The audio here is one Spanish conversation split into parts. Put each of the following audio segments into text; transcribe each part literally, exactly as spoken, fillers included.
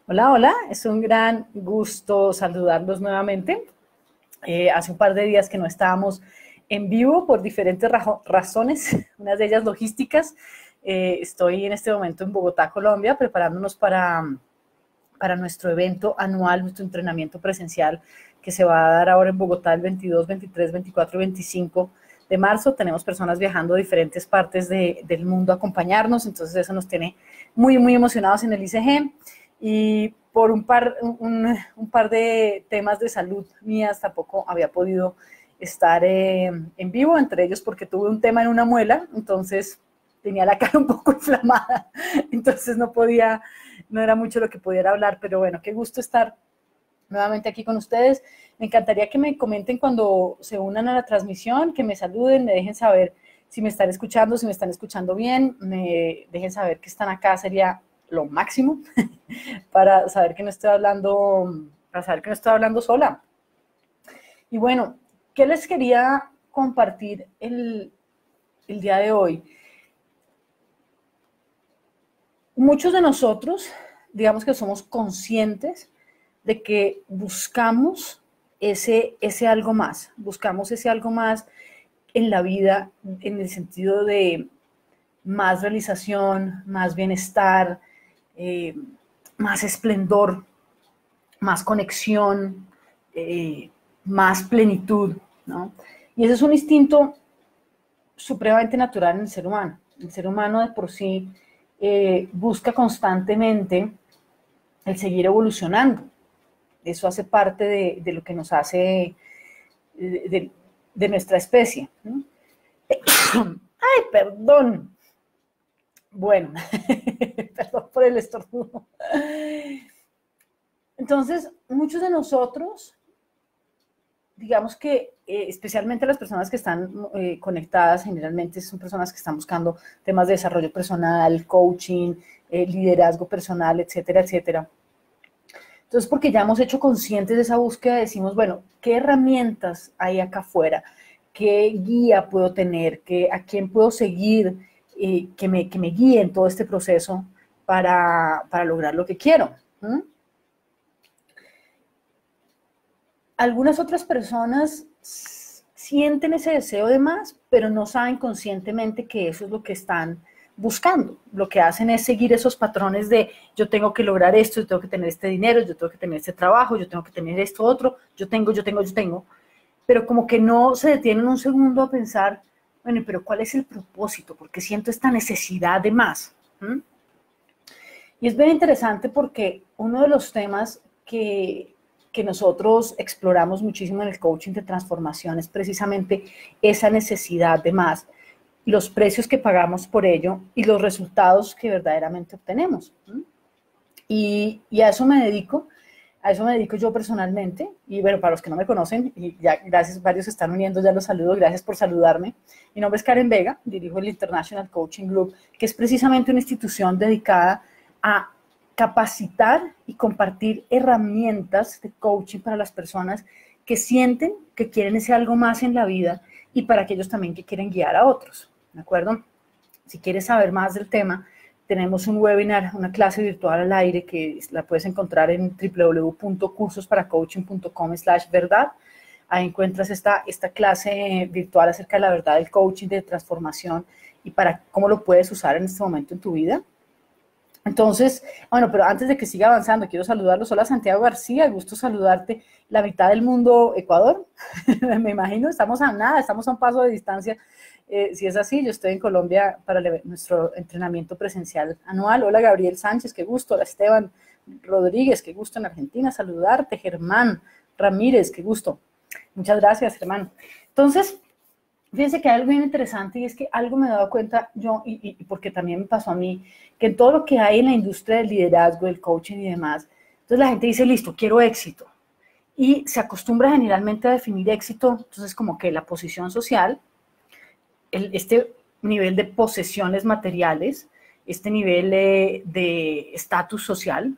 Hola, hola, es un gran gusto saludarlos nuevamente. Eh, hace un par de días que no estábamos en vivo por diferentes ra razones, unas de ellas logísticas. Eh, estoy en este momento en Bogotá, Colombia, preparándonos para, para nuestro evento anual, nuestro entrenamiento presencial que se va a dar ahora en Bogotá el veintidós, veintitrés, veinticuatro y veinticinco de marzo. Tenemos personas viajando de diferentes partes de, del mundo a acompañarnos, entonces eso nos tiene muy, muy emocionados en el I C G. Y por un par, un, un par de temas de salud mías tampoco había podido estar eh, en vivo, entre ellos porque tuve un tema en una muela, entonces tenía la cara un poco inflamada, entonces no podía, no era mucho lo que pudiera hablar, pero bueno, qué gusto estar nuevamente aquí con ustedes. Me encantaría que me comenten cuando se unan a la transmisión, que me saluden, me dejen saber si me están escuchando, si me están escuchando bien, me dejen saber que están acá, sería lo máximo para saber que no estoy hablando, para saber que no estoy hablando sola. Y bueno, ¿qué les quería compartir el, el día de hoy? Muchos de nosotros, digamos que somos conscientes de que buscamos ese, ese algo más, buscamos ese algo más en la vida en el sentido de más realización, más bienestar, eh, más esplendor, más conexión, eh, más plenitud, ¿no? Y ese es un instinto supremamente natural en el ser humano. El ser humano de por sí eh, busca constantemente el seguir evolucionando. Eso hace parte de, de lo que nos hace de, de, de nuestra especie, ¿no? Ay, perdón. Bueno, perdón por el estornudo. Entonces, muchos de nosotros, digamos que eh, especialmente las personas que están eh, conectadas, generalmente son personas que están buscando temas de desarrollo personal, coaching, eh, liderazgo personal, etcétera, etcétera. Entonces, porque ya hemos hecho conscientes de esa búsqueda, decimos, bueno, ¿qué herramientas hay acá afuera? ¿Qué guía puedo tener? ¿Qué, ¿A quién puedo seguir eh, que, me, que me guíe en todo este proceso para, para lograr lo que quiero? ¿Mm? Algunas otras personas sienten ese deseo de más, pero no saben conscientemente que eso es lo que están buscando. Lo que hacen es seguir esos patrones de yo tengo que lograr esto, yo tengo que tener este dinero, yo tengo que tener este trabajo, yo tengo que tener esto otro, yo tengo, yo tengo, yo tengo, pero como que no se detienen un segundo a pensar, bueno, pero ¿cuál es el propósito? ¿Por qué siento esta necesidad de más? ¿Mm? Y es bien interesante porque uno de los temas que, que nosotros exploramos muchísimo en el coaching de transformación es precisamente esa necesidad de más, los precios que pagamos por ello y los resultados que verdaderamente obtenemos. Y, y a eso me dedico, a eso me dedico yo personalmente. Y bueno, para los que no me conocen, y ya gracias, varios se están uniendo, ya los saludo, gracias por saludarme. Mi nombre es Karen Vega, dirijo el International Coaching Group, que es precisamente una institución dedicada a capacitar y compartir herramientas de coaching para las personas que sienten que quieren ese algo más en la vida y para aquellos también que quieren guiar a otros, ¿de acuerdo? Si quieres saber más del tema, tenemos un webinar, una clase virtual al aire que la puedes encontrar en w w w punto cursos para coaching punto com slash verdad. Ahí encuentras esta, esta clase virtual acerca de la verdad del coaching, de transformación y para cómo lo puedes usar en este momento en tu vida. Entonces, bueno, pero antes de que siga avanzando, quiero saludarlos. Hola, Santiago García, gusto saludarte. La mitad del mundo, Ecuador, me imagino, estamos a nada, estamos a un paso de distancia. Eh, si es así, yo estoy en Colombia para el, nuestro entrenamiento presencial anual. Hola, Gabriel Sánchez, qué gusto. Hola, Esteban Rodríguez, qué gusto en Argentina saludarte. Germán Ramírez, qué gusto. Muchas gracias, Germán. Entonces, fíjense que hay algo bien interesante y es que algo me he dado cuenta yo, y, y porque también me pasó a mí, que en todo lo que hay en la industria del liderazgo, del coaching y demás, entonces la gente dice, listo, quiero éxito. Y se acostumbra generalmente a definir éxito, entonces como que la posición social, el, este nivel de posesiones materiales, este nivel de estatus social.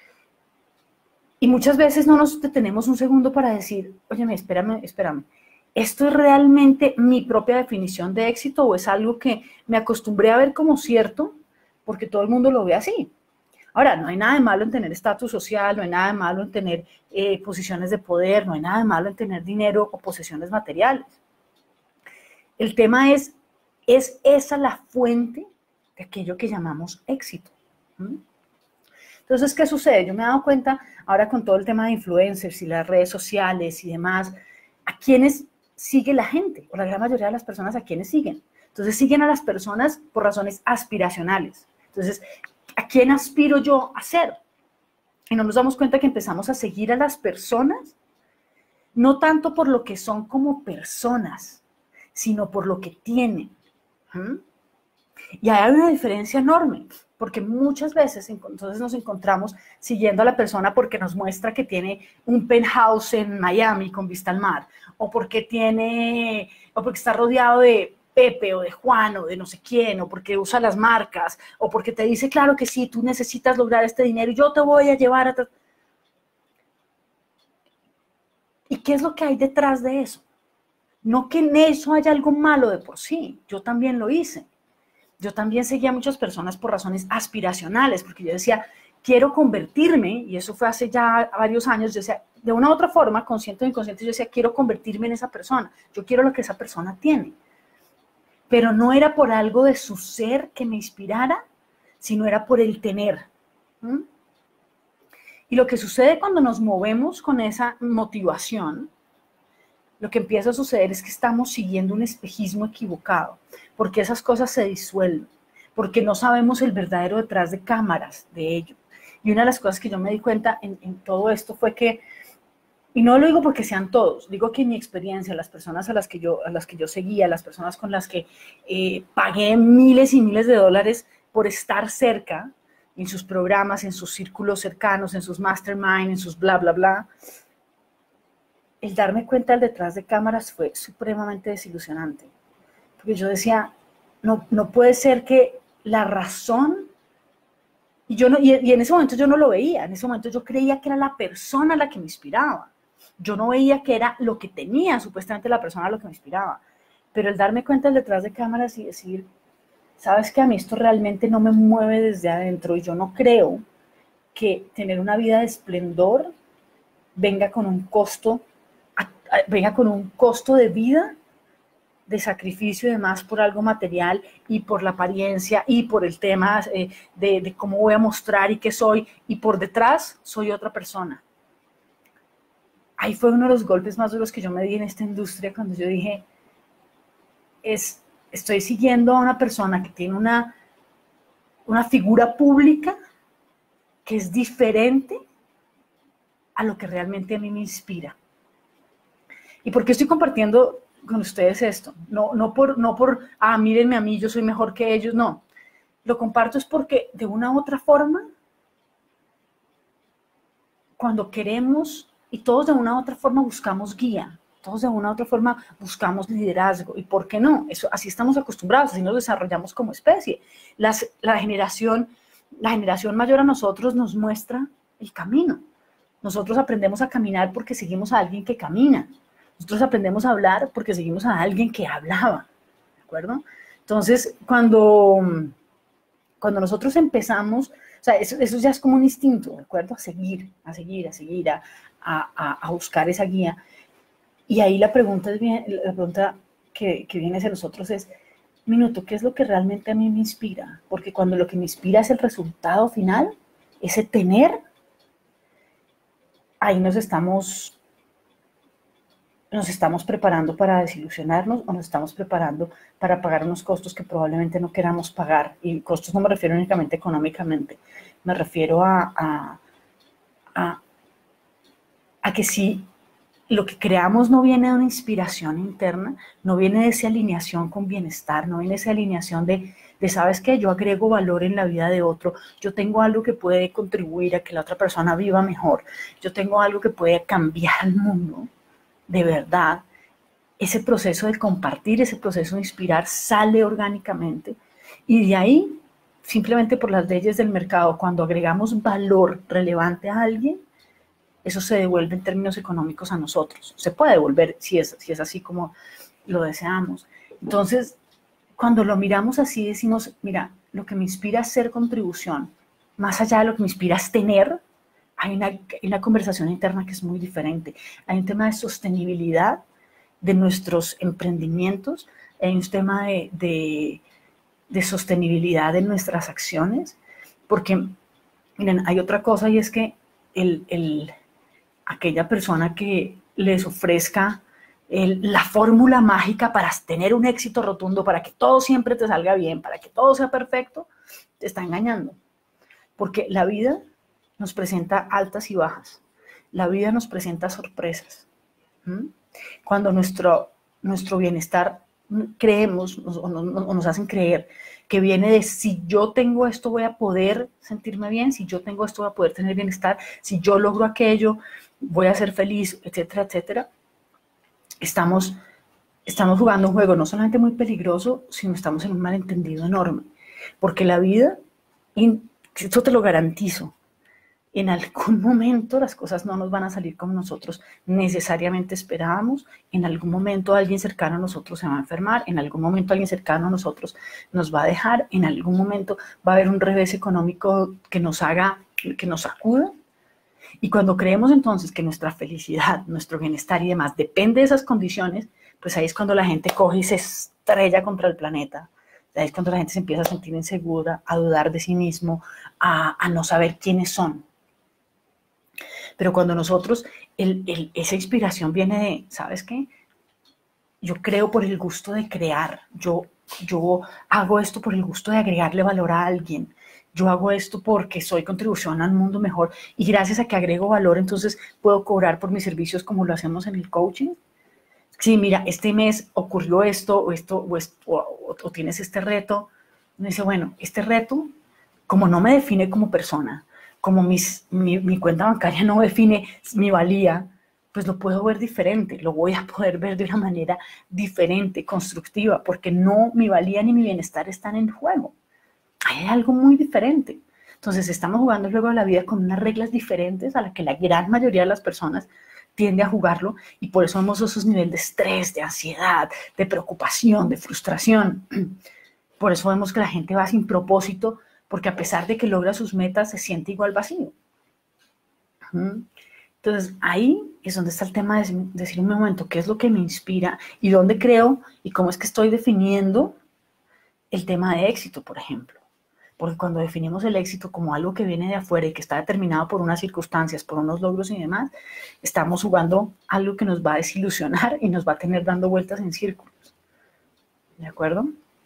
Y muchas veces no nos detenemos un segundo para decir, óyeme, espérame, espérame. ¿Esto es realmente mi propia definición de éxito o es algo que me acostumbré a ver como cierto porque todo el mundo lo ve así? Ahora, no hay nada de malo en tener estatus social, no hay nada de malo en tener eh, posiciones de poder, no hay nada de malo en tener dinero o posesiones materiales. El tema es, ¿es esa la fuente de aquello que llamamos éxito? ¿Mm? Entonces, ¿qué sucede? Yo me he dado cuenta ahora con todo el tema de influencers y las redes sociales y demás, ¿a quiénes sigue la gente? O la gran mayoría de las personas, ¿a quiénes siguen? Entonces, siguen a las personas por razones aspiracionales. Entonces, ¿a quién aspiro yo a ser? Y no nos damos cuenta que empezamos a seguir a las personas, no tanto por lo que son como personas, sino por lo que tienen. ¿Mm? Y hay una diferencia enorme, porque muchas veces entonces nos encontramos siguiendo a la persona porque nos muestra que tiene un penthouse en Miami con vista al mar, o porque tiene, o porque está rodeado de Pepe o de Juan o de no sé quién, o porque usa las marcas, o porque te dice, claro que sí, tú necesitas lograr este dinero y yo te voy a llevar a... ¿Y qué es lo que hay detrás de eso? No que en eso haya algo malo de por sí, yo también lo hice. Yo también seguía a muchas personas por razones aspiracionales, porque yo decía, quiero convertirme, y eso fue hace ya varios años, yo decía, de una u otra forma, consciente o inconsciente, yo decía, quiero convertirme en esa persona, yo quiero lo que esa persona tiene. Pero no era por algo de su ser que me inspirara, sino era por el tener. ¿Mm? Y lo que sucede cuando nos movemos con esa motivación, lo que empieza a suceder es que estamos siguiendo un espejismo equivocado, porque esas cosas se disuelven, porque no sabemos el verdadero detrás de cámaras de ello. Y una de las cosas que yo me di cuenta en, en todo esto fue que, y no lo digo porque sean todos, digo que en mi experiencia, las personas a las que yo, a las que yo seguía, las personas con las que eh, pagué miles y miles de dólares por estar cerca, en sus programas, en sus círculos cercanos, en sus mastermind, en sus bla, bla, bla, el darme cuenta del detrás de cámaras fue supremamente desilusionante. Porque yo decía, no, no puede ser que la razón, y, yo no, y, y en ese momento yo no lo veía, en ese momento yo creía que era la persona la que me inspiraba. Yo no veía que era lo que tenía supuestamente la persona lo que me inspiraba. Pero el darme cuenta del detrás de cámaras y decir, sabes que a mí esto realmente no me mueve desde adentro y yo no creo que tener una vida de esplendor venga con un costo venga con un costo de vida, de sacrificio y demás por algo material y por la apariencia y por el tema eh, de, de cómo voy a mostrar y qué soy, y por detrás soy otra persona. Ahí fue uno de los golpes más duros que yo me di en esta industria, cuando yo dije, es, estoy siguiendo a una persona que tiene una, una figura pública que es diferente a lo que realmente a mí me inspira. ¿Y por qué estoy compartiendo con ustedes esto? No, no, por, no por, ah, mírenme a mí, yo soy mejor que ellos, no. Lo comparto es porque de una u otra forma, cuando queremos, y todos de una u otra forma buscamos guía, todos de una u otra forma buscamos liderazgo, ¿y por qué no? Eso, así estamos acostumbrados, así nos desarrollamos como especie. Las, la, generación, la generación mayor a nosotros nos muestra el camino. Nosotros aprendemos a caminar porque seguimos a alguien que camina. Nosotros aprendemos a hablar porque seguimos a alguien que hablaba, ¿de acuerdo? Entonces, cuando, cuando nosotros empezamos, o sea, eso, eso ya es como un instinto, ¿de acuerdo? A seguir, a seguir, a seguir, a, a, a buscar esa guía. Y ahí la pregunta, es bien, la pregunta que, que viene hacia nosotros es, minuto, ¿qué es lo que realmente a mí me inspira? Porque cuando lo que me inspira es el resultado final, ese tener, ahí nos estamos... nos estamos preparando para desilusionarnos o nos estamos preparando para pagar unos costos que probablemente no queramos pagar. Y costos no me refiero únicamente económicamente, me refiero a, a, a, a que si lo que creamos no viene de una inspiración interna, no viene de esa alineación con bienestar, no viene de esa alineación de, de ¿sabes qué? Yo agrego valor en la vida de otro, yo tengo algo que puede contribuir a que la otra persona viva mejor, yo tengo algo que puede cambiar el mundo. De verdad, ese proceso de compartir, ese proceso de inspirar sale orgánicamente, y de ahí, simplemente por las leyes del mercado, cuando agregamos valor relevante a alguien, eso se devuelve en términos económicos a nosotros. Se puede devolver si es, si es así como lo deseamos. Entonces, cuando lo miramos así, decimos, mira, lo que me inspira es ser contribución, más allá de lo que me inspira es tener, hay una, hay una conversación interna que es muy diferente. Hay un tema de sostenibilidad de nuestros emprendimientos, hay un tema de, de, de sostenibilidad de nuestras acciones, porque, miren, hay otra cosa y es que el, el, aquella persona que les ofrezca el, la fórmula mágica para tener un éxito rotundo, para que todo siempre te salga bien, para que todo sea perfecto, te está engañando. Porque la vida nos presenta altas y bajas. La vida nos presenta sorpresas. ¿Mm? Cuando nuestro, nuestro bienestar creemos o nos, o nos hacen creer que viene de si yo tengo esto voy a poder sentirme bien, si yo tengo esto voy a poder tener bienestar, si yo logro aquello voy a ser feliz, etcétera, etcétera. Estamos, estamos jugando un juego no solamente muy peligroso, sino estamos en un malentendido enorme. Porque la vida, y esto te lo garantizo, en algún momento las cosas no nos van a salir como nosotros necesariamente esperábamos, en algún momento alguien cercano a nosotros se va a enfermar, en algún momento alguien cercano a nosotros nos va a dejar, en algún momento va a haber un revés económico que nos haga, que nos sacuda. Y cuando creemos entonces que nuestra felicidad, nuestro bienestar y demás depende de esas condiciones, pues ahí es cuando la gente coge y se estrella contra el planeta. Ahí es cuando la gente se empieza a sentir insegura, a dudar de sí mismo, a, a no saber quiénes son. Pero cuando nosotros, el, el, esa inspiración viene de, ¿sabes qué? Yo creo por el gusto de crear, yo, yo hago esto por el gusto de agregarle valor a alguien, yo hago esto porque soy contribución al mundo mejor y gracias a que agrego valor, entonces puedo cobrar por mis servicios como lo hacemos en el coaching. Sí, mira, este mes ocurrió esto o, esto, o, esto, o, o tienes este reto. Me dice, bueno, este reto, como no me define como persona, como mis, mi, mi cuenta bancaria no define mi valía, pues lo puedo ver diferente, lo voy a poder ver de una manera diferente, constructiva, porque no mi valía ni mi bienestar están en juego. Hay algo muy diferente. Entonces estamos jugando el juego de la vida con unas reglas diferentes a las que la gran mayoría de las personas tiende a jugarlo y por eso vemos esos niveles de estrés, de ansiedad, de preocupación, de frustración. Por eso vemos que la gente va sin propósito, porque a pesar de que logra sus metas, se siente igual vacío. Entonces, ahí es donde está el tema de decir un momento, ¿qué es lo que me inspira? ¿Y dónde creo? ¿Y cómo es que estoy definiendo el tema de éxito, por ejemplo? Porque cuando definimos el éxito como algo que viene de afuera y que está determinado por unas circunstancias, por unos logros y demás, estamos jugando algo que nos va a desilusionar y nos va a tener dando vueltas en círculos. ¿De acuerdo?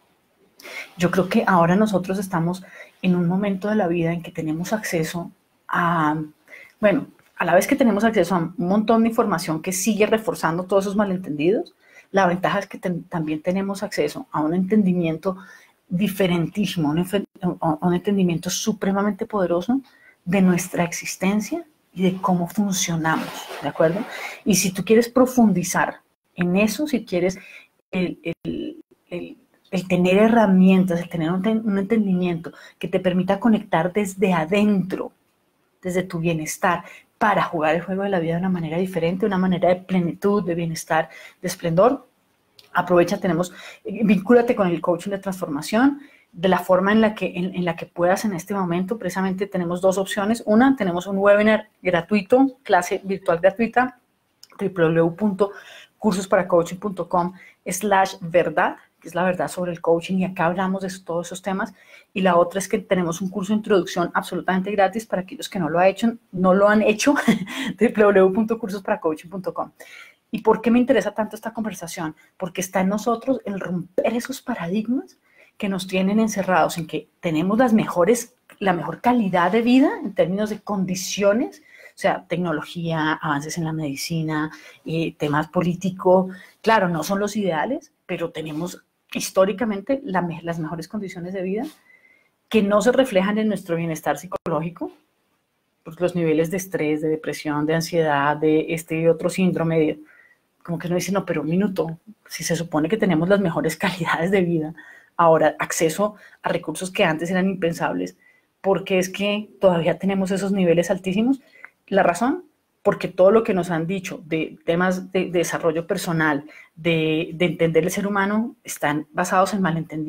Yo creo que ahora nosotros estamos en un momento de la vida en que tenemos acceso a, bueno, a la vez que tenemos acceso a un montón de información que sigue reforzando todos esos malentendidos, la ventaja es que ten, también tenemos acceso a un entendimiento diferentísimo, un, un entendimiento supremamente poderoso de nuestra existencia y de cómo funcionamos, ¿de acuerdo? Y si tú quieres profundizar en eso, si quieres el, el, el el tener herramientas, el tener un, un entendimiento que te permita conectar desde adentro, desde tu bienestar, para jugar el juego de la vida de una manera diferente, una manera de plenitud, de bienestar, de esplendor. Aprovecha, tenemos, vincúlate con el coaching de transformación, de la forma en la que, en, en la que puedas en este momento. Precisamente tenemos dos opciones. Una, tenemos un webinar gratuito, clase virtual gratuita, w w w punto cursos para coaching punto com slash verdad, que es la verdad sobre el coaching, y acá hablamos de todos esos temas. Y la otra es que tenemos un curso de introducción absolutamente gratis para aquellos que no lo, ha hecho, no lo han hecho, w w w punto cursos para coaching punto com. ¿Y por qué me interesa tanto esta conversación? Porque está en nosotros el romper esos paradigmas que nos tienen encerrados en que tenemos las mejores, la mejor calidad de vida en términos de condiciones, o sea, tecnología, avances en la medicina, eh, temas políticos. Claro, no son los ideales, pero tenemos históricamente la, las mejores condiciones de vida que no se reflejan en nuestro bienestar psicológico, pues los niveles de estrés, de depresión, de ansiedad, de este otro síndrome, de, como que uno dice, no, pero un minuto, si se supone que tenemos las mejores calidades de vida, ahora acceso a recursos que antes eran impensables, porque es que todavía tenemos esos niveles altísimos. La razón, porque todo lo que nos han dicho de temas de, de desarrollo personal, de, de entender el ser humano, están basados en malentendidos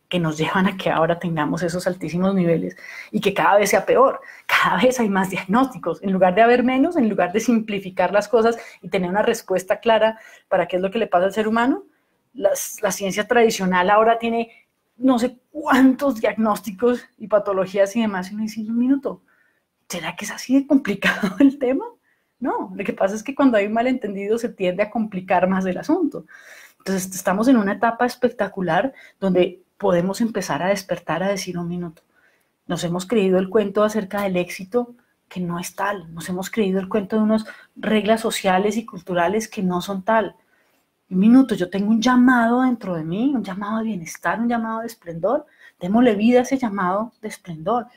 que nos llevan a que ahora tengamos esos altísimos niveles y que cada vez sea peor. Cada vez hay más diagnósticos. En lugar de haber menos, en lugar de simplificar las cosas y tener una respuesta clara para qué es lo que le pasa al ser humano, las, la ciencia tradicional ahora tiene no sé cuántos diagnósticos y patologías y demás. Y uno dice, un minuto, ¿será que es así de complicado el tema? No, lo que pasa es que cuando hay un malentendido se tiende a complicar más el asunto. Entonces estamos en una etapa espectacular donde podemos empezar a despertar, a decir un minuto. Nos hemos creído el cuento acerca del éxito que no es tal. Nos hemos creído el cuento de unas reglas sociales y culturales que no son tal. Un minuto, yo tengo un llamado dentro de mí, un llamado de bienestar, un llamado de esplendor. Démosle vida a ese llamado de esplendor.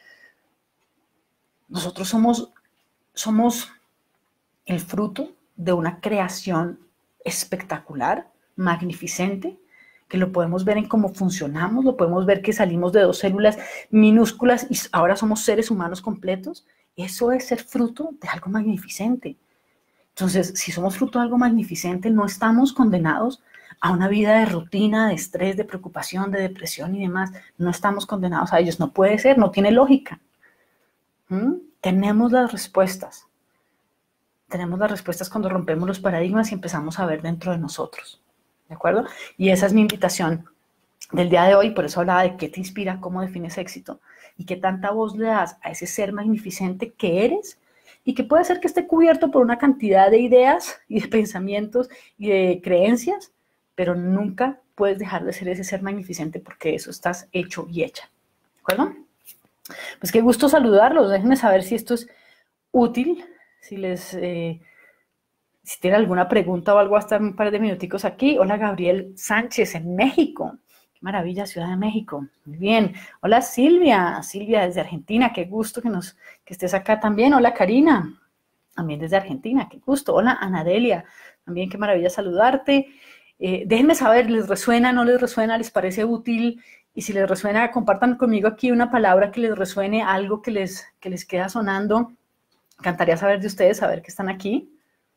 Nosotros somos, somos el fruto de una creación espectacular, magnificente, que lo podemos ver en cómo funcionamos, lo podemos ver que salimos de dos células minúsculas y ahora somos seres humanos completos. Eso es ser fruto de algo magnificente. Entonces, si somos fruto de algo magnificente, no estamos condenados a una vida de rutina, de estrés, de preocupación, de depresión y demás. No estamos condenados a ellos. No puede ser, no tiene lógica. ¿Mm? Tenemos las respuestas. Tenemos las respuestas cuando rompemos los paradigmas y empezamos a ver dentro de nosotros. ¿De acuerdo? Y esa es mi invitación del día de hoy. Por eso hablaba de qué te inspira, cómo defines éxito y qué tanta voz le das a ese ser magnificente que eres y que puede ser que esté cubierto por una cantidad de ideas y de pensamientos y de creencias, pero nunca puedes dejar de ser ese ser magnificente porque eso estás hecho y hecha. ¿De acuerdo? Pues qué gusto saludarlos. Déjenme saber si esto es útil, si les... Eh, Si tienen alguna pregunta o algo, hasta un par de minuticos aquí. Hola, Gabriel Sánchez, en México. Qué maravilla, Ciudad de México. Muy bien. Hola, Silvia. Silvia, desde Argentina. Qué gusto que, nos, que estés acá también. Hola, Karina. También desde Argentina. Qué gusto. Hola, Anadelia. También qué maravilla saludarte. Eh, déjenme saber, ¿les resuena, no les resuena? ¿Les parece útil? Y si les resuena, compartan conmigo aquí una palabra que les resuene, algo que les, que les queda sonando. Encantaría saber de ustedes, saber que están aquí.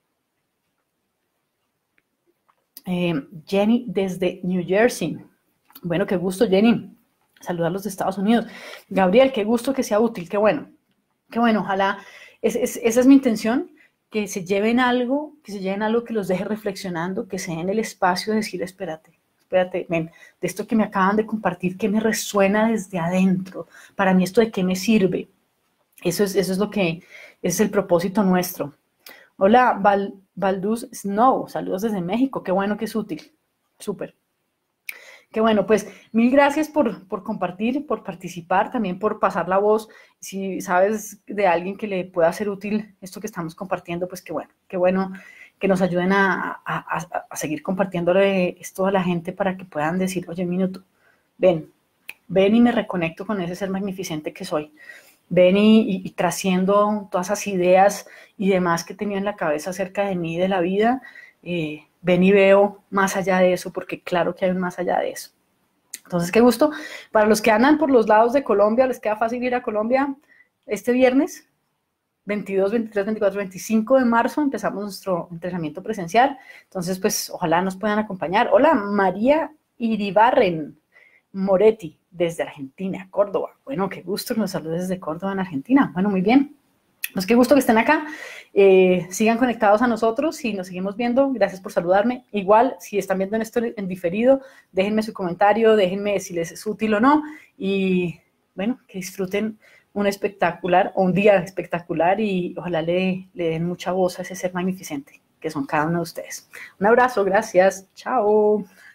Eh, Jenny desde New Jersey. Bueno, qué gusto, Jenny. Saludarlos de Estados Unidos. Gabriel, qué gusto que sea útil. Qué bueno. Qué bueno, ojalá. Es, es, esa es mi intención, que se lleven algo, que se lleven algo que los deje reflexionando, que se den el espacio de decir, espérate, espérate, ven, de esto que me acaban de compartir, ¿qué me resuena desde adentro? Para mí, ¿esto de qué me sirve? Eso es, eso es lo que, ese es el propósito nuestro. Hola, Val, Valduz Snow, saludos desde México, qué bueno que es útil, súper. Qué bueno, pues mil gracias por, por compartir, por participar, también por pasar la voz. Si sabes de alguien que le pueda ser útil esto que estamos compartiendo, pues qué bueno, qué bueno que nos ayuden a, a, a, a seguir compartiéndole esto a la gente para que puedan decir, oye, un minuto, ven, ven y me reconecto con ese ser magnificente que soy. Ven y, y, y trasciendo todas esas ideas y demás que tenía en la cabeza acerca de mí y de la vida, eh, ven y veo más allá de eso, porque claro que hay un más allá de eso. Entonces, qué gusto. Para los que andan por los lados de Colombia, les queda fácil ir a Colombia este viernes, veintidós, veintitrés, veinticuatro, veinticinco de marzo, empezamos nuestro entrenamiento presencial. Entonces, pues, ojalá nos puedan acompañar. Hola, María Iribarren Moretti, desde Argentina, Córdoba. Bueno, qué gusto que nos saludes desde Córdoba, en Argentina. Bueno, muy bien. Pues qué gusto que estén acá. Eh, sigan conectados a nosotros y nos seguimos viendo. Gracias por saludarme. Igual, si están viendo esto en diferido, déjenme su comentario, déjenme si les es útil o no. Y bueno, que disfruten un espectacular o un día espectacular y ojalá le, le den mucha voz a ese ser magnificente que son cada uno de ustedes. Un abrazo, gracias. Chao.